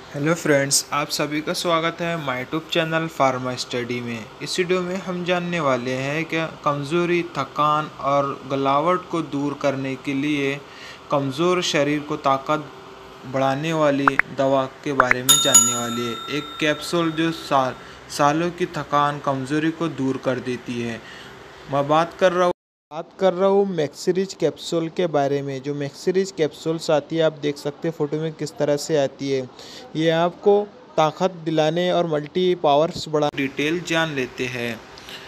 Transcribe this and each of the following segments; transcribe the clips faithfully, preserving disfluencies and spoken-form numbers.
Hello friends, आप सभी का स्वागत है my YouTube channel pharma study में। इस वीडियो में हम जानने वाले हैं कि कमज़ोरी, थकान और गलावट को दूर करने के लिए कमज़ोर शरीर को ताकत बढ़ाने वाली दवा के बारे में जानने वाली है। एक कैप्सूल जो साल सालों की थकान, कमज़ोरी को दूर कर देती है। मैं बात कर रहा हूँ बात कर रहा हूँ मैक्सिरिज कैप्सूल के बारे में। जो मैक्सिरिज कैप्सूल्स आती है, आप देख सकते हैं फ़ोटो में किस तरह से आती है। ये आपको ताकत दिलाने और मल्टी पावर्स बढ़ा डिटेल जान लेते हैं।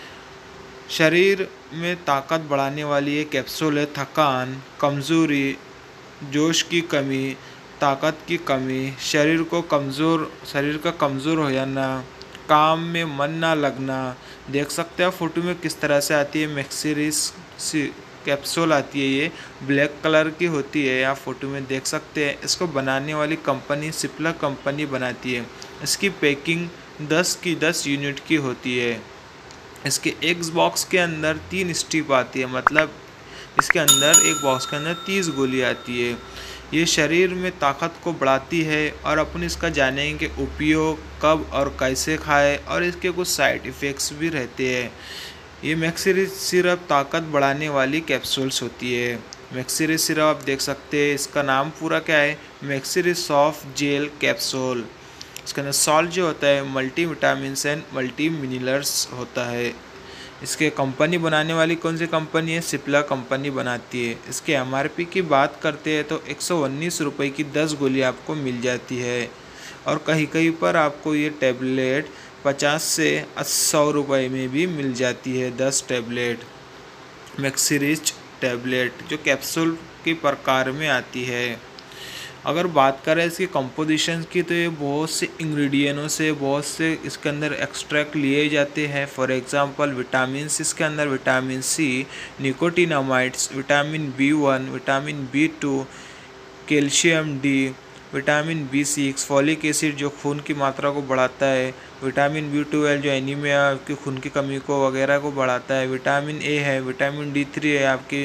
शरीर में ताकत बढ़ाने वाली ये कैप्सूल है। थकान, कमज़ोरी, जोश की कमी, ताकत की कमी, शरीर को कमज़ोर शरीर का कमज़ोर हो जाना, काम में मन ना लगना। देख सकते हैं फ़ोटो में किस तरह से आती है। मैक्सिरिज सी कैप्सूल आती है, ये ब्लैक कलर की होती है। आप फोटो में देख सकते हैं। इसको बनाने वाली कंपनी सिप्ला कंपनी बनाती है। इसकी पैकिंग दस की दस यूनिट की होती है। इसके एक बॉक्स के अंदर तीन स्ट्रिप आती है, मतलब इसके अंदर एक बॉक्स के अंदर तीस गोली आती है। ये शरीर में ताकत को बढ़ाती है और अपन इसका जानेंगे उपयोग कब और कैसे खाएं, और इसके कुछ साइड इफ़ेक्ट्स भी रहते हैं। ये मैक्सिरिज सिरप ताकत बढ़ाने वाली कैप्सूल्स होती है। मैक्सिरिज सिरप आप देख सकते हैं, इसका नाम पूरा क्या है, मैक्सिरिज सॉफ्ट जेल कैप्सूल। इसके अंदर सॉल्ट जो होता है multi vitamins and multi minerals होता है। इसके कंपनी बनाने वाली कौन सी कंपनी है, सिप्ला कंपनी बनाती है। इसके एमआरपी की बात करते हैं तो एक सौ उन्नीस रुपये की दस गोली आपको मिल जाती है, और कहीं कहीं पर आपको ये टैबलेट पचास से सौ रुपये में भी मिल जाती है। दस टैबलेट मैक्सिरिज टैबलेट जो कैप्सूल के प्रकार में आती है। अगर बात करें इसकी कंपोजिशन की, तो ये बहुत से इंग्रेडिएंटों से, बहुत से इसके अंदर एक्सट्रैक्ट लिए जाते हैं। फॉर एग्जांपल विटामिन इसके अंदर vitamin C, nicotinamides, vitamin B one, vitamin B two, calcium D, vitamin B six, folic acid जो खून की मात्रा को बढ़ाता है, विटामिन बी ट्वेल्व जो एनीमिया की खून की कमी को वगैरह को बढ़ाता है, विटामिन ए है, विटामिन डी थ्री है आपके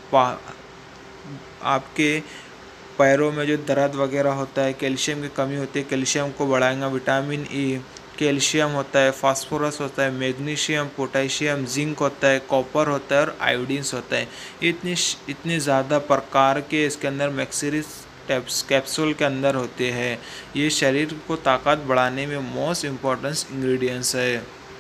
आपके पैरों में जो दर्द वगैरह होता है, कैल्शियम की कमी होती है, कैल्शियम को बढ़ाएगा। विटामिन ई, कैल्शियम होता है, फास्फोरस होता है, मैग्नीशियम, पोटेशियम, जिंक होता है, कॉपर होता है और आयोडीन्स होता है। इतने इतने ज़्यादा प्रकार के इसके अंदर मैक्सिरिज टैब्स कैप्सूल के अंदर होते हैं। ये शरीर को ताकत बढ़ाने में मोस्ट इम्पॉर्टेंट इंग्रेडिएंट्स है।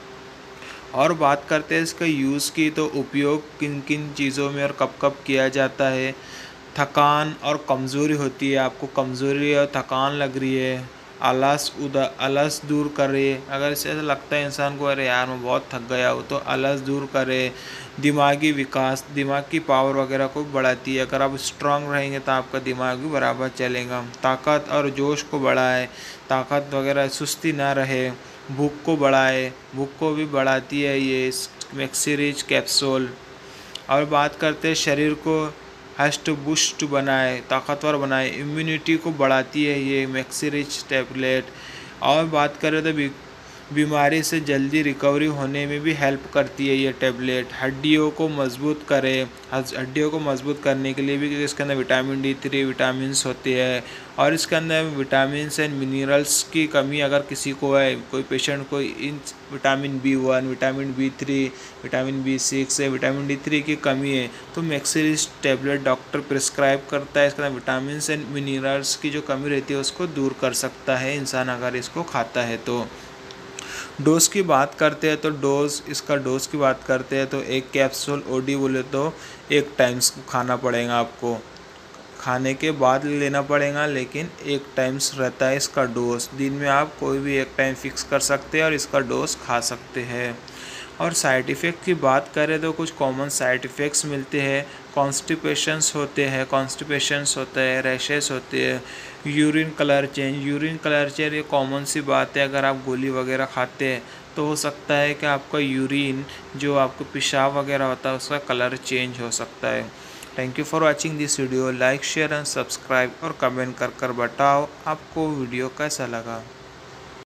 और बात करते हैं इसका यूज़ की, तो उपयोग किन किन चीज़ों में और कब कब किया जाता है। थकान और कमज़ोरी होती है, आपको कमज़ोरी और थकान लग रही है, आलस उदा आलस दूर करे। अगर इससे ऐसा लगता है इंसान को, अरे यार मैं बहुत थक गया हूँ, तो आलस दूर करे। दिमागी विकास, दिमाग की पावर वगैरह को बढ़ाती है। अगर आप स्ट्रांग रहेंगे तो आपका दिमाग भी बराबर चलेगा। ताकत और जोश को बढ़ाए, ताकत वगैरह सुस्ती ना रहे। भूख को बढ़ाए, भूख को भी बढ़ाती है ये मैक्सिरिज कैप्सूल। और बात करते हैं शरीर को हष्ट पुष्ट बनाए, ताकतवर बनाए, इम्यूनिटी को बढ़ाती है ये मैक्सिरिज टैबलेट। और बात करें तो बीमारी से जल्दी रिकवरी होने में भी हेल्प करती है ये टैबलेट। हड्डियों को मजबूत करे, हड्डियों को मजबूत करने के लिए भी, क्योंकि इसके अंदर विटामिन डी थ्री विटामिन्स होते हैं, और इसके अंदर विटामिन्स एंड मिनरल्स की कमी अगर किसी को है, कोई पेशेंट को इन vitamin B one, vitamin B three, vitamin B six है, विटामिन डी थ्री की कमी है, तो मैक्सिरिज टैबलेट डॉक्टर प्रिस्क्राइब करता है। इसके अंदर विटामिन्स एंड मिनरल्स की जो कमी रहती है उसको दूर कर सकता है इंसान अगर इसको खाता है तो। डोज की बात करते हैं तो डोज इसका डोज की बात करते हैं तो एक कैप्सूल ओडी बोले तो एक टाइम्स खाना पड़ेगा आपको, खाने के बाद लेना पड़ेगा, लेकिन एक टाइम्स रहता है इसका डोज। दिन में आप कोई भी एक टाइम फिक्स कर सकते हैं और इसका डोज खा सकते हैं। और साइड इफ़ेक्ट की बात करें तो कुछ कॉमन साइड इफ़ेक्ट्स मिलते हैं। कॉन्स्टिपेशंस होते हैं कॉन्स्टिपेशंस होता है, रैशेस होते हैं, urine colour change urine colour change ये कॉमन सी बात है। अगर आप गोली वगैरह खाते हैं तो हो सकता है कि आपका यूरिन जो आपको पेशाब वगैरह होता है उसका कलर चेंज हो सकता है। Thank you for watching this video. Like share and subscribe और कमेंट कर कर बताओ आपको वीडियो कैसा लगा।